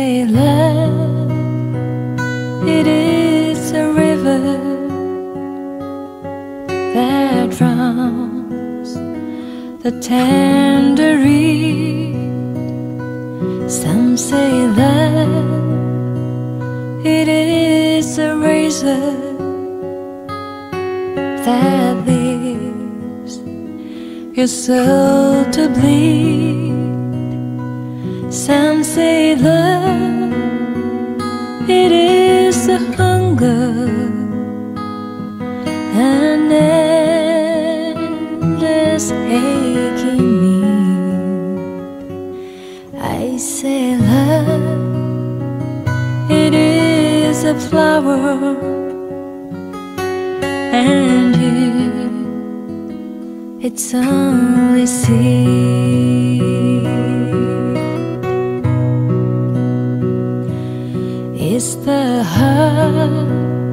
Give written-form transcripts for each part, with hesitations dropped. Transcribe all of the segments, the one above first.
say love, it is a river that drowns the tender reed. Some say love, it is a razor that leaves your soul to bleed. Some say love, it is a hunger, an endless aching need. I say love, it is a flower, and you, it's only seed. Is the heart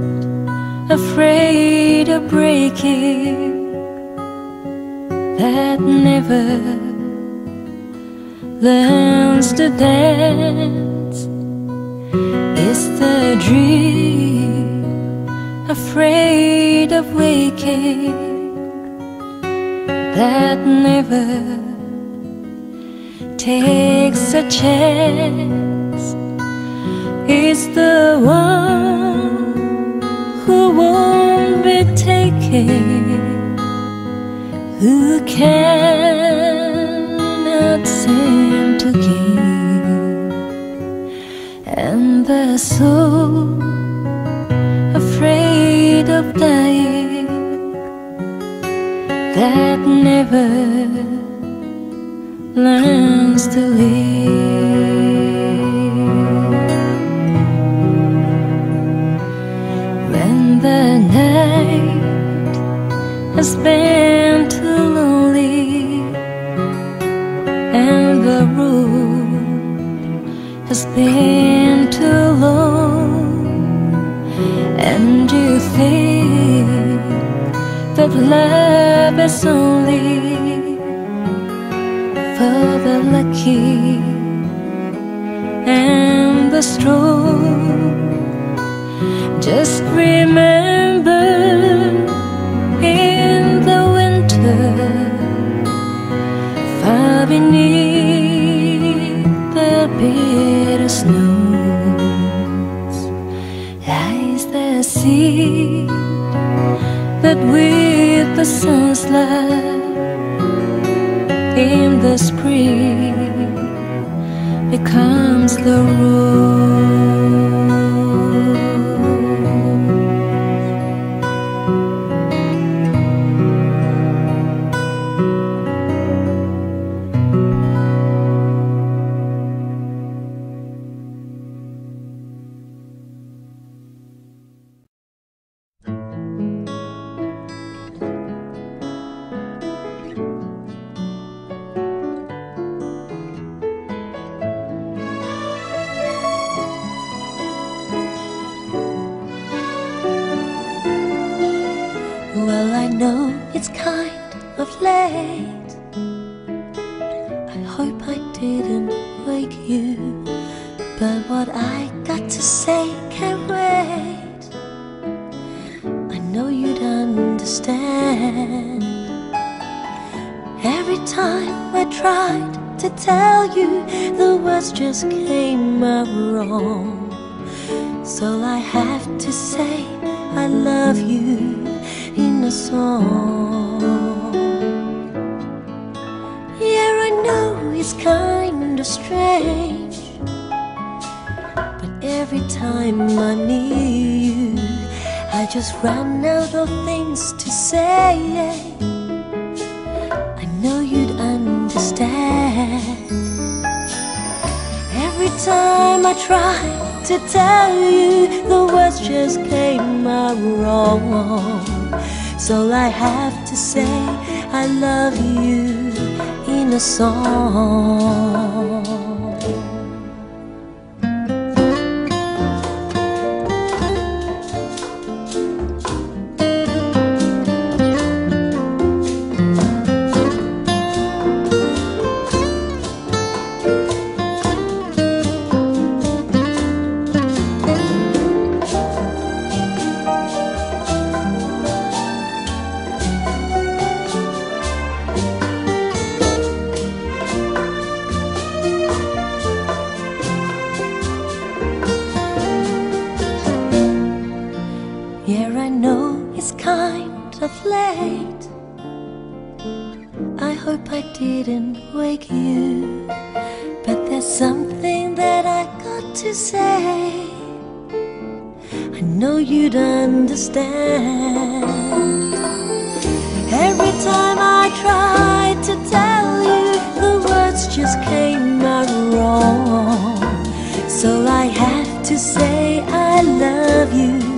afraid of breaking, that never learns to dance? Is the dream afraid of waking, that never takes a chance? Is the one who won't be taken, who cannot seem to give, and the soul afraid of dying, that never learns to live. When the night has been too lonely, and the road has been too long, and you think that love is only for the lucky and the strong, just remember, in the winter, far beneath the bitter snows, lies the seed that with the sun's light in the spring becomes the rose. Well, I know it's kind of late. I hope I didn't wake you, but what I got to say can't wait. I know you'd understand. Every time I tried to tell you, the words just came out wrong. So I have to say I love you in a song. Yeah, I know it's kinda strange, but every time I need you, I just run out of things to say. I know you'd understand. Every time I try to tell you, the words just came out wrong. So I have to say I love you in a song. I didn't wake you, but there's something that I got to say. I know you'd understand. Every time I tried to tell you, the words just came out wrong. So I have to say I love you.